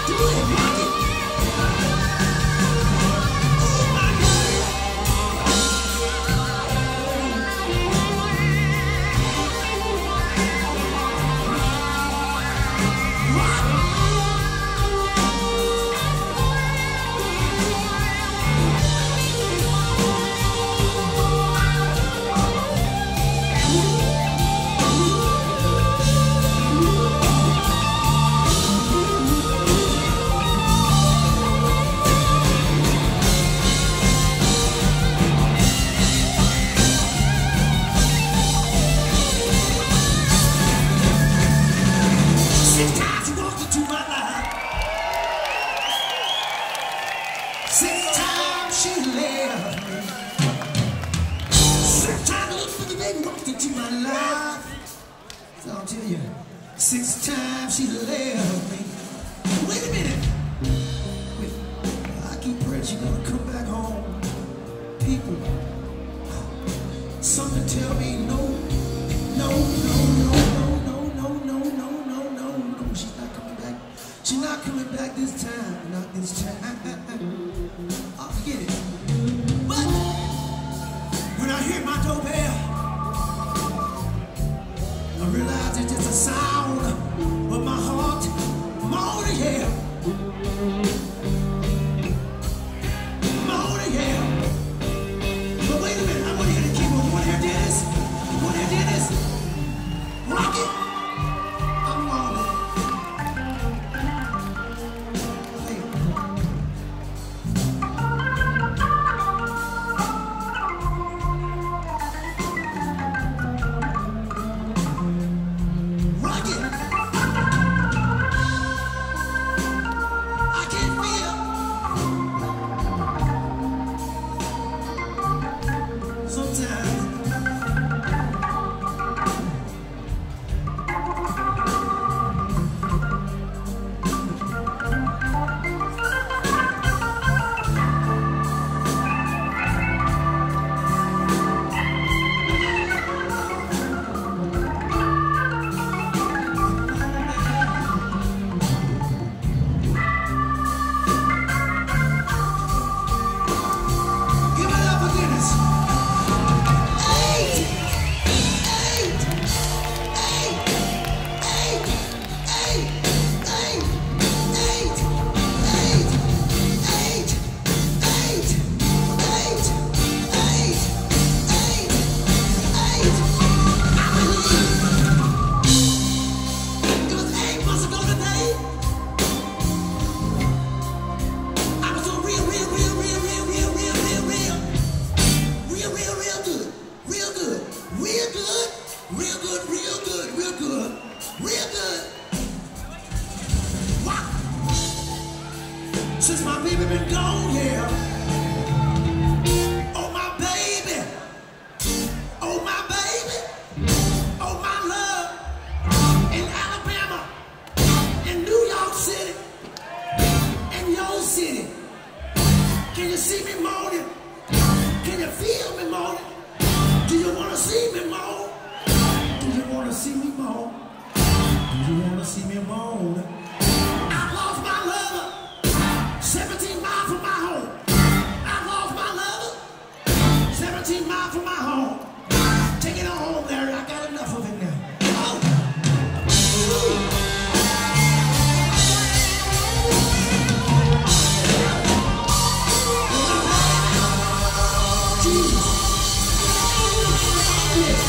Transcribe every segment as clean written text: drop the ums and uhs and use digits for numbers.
Six times she left me. Wait a minute. Wait. I keep praying she's gonna come back home. People, something tell me no, no, no, no, no, no, no, no, no, no, no, no. She's not coming back. She's not coming back this time. Not this time. I'll forget it. But when I hear my doorbell, I realize it's just a sound of my heart moaning here. Moaning here. But wait a minute, I want to hear the keyboard. You want to hear Dennis? You want to hear Dennis? Rocket. I'm moaning. Since my baby been gone, yeah. Oh my baby, oh my baby, oh my love. In Alabama, in New York City, in your city. Can you see me moaning? Can you feel me moaning? Do you want to see me moan? Do you want to see me moan? Do you want to see me moan? I lost my lover. 17 miles from my home. I lost my lover. 17 miles from my home. Take it on home, Larry. I got enough of it now. Oh. Jesus. Yeah.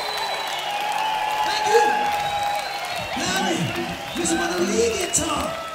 This is my lead guitar.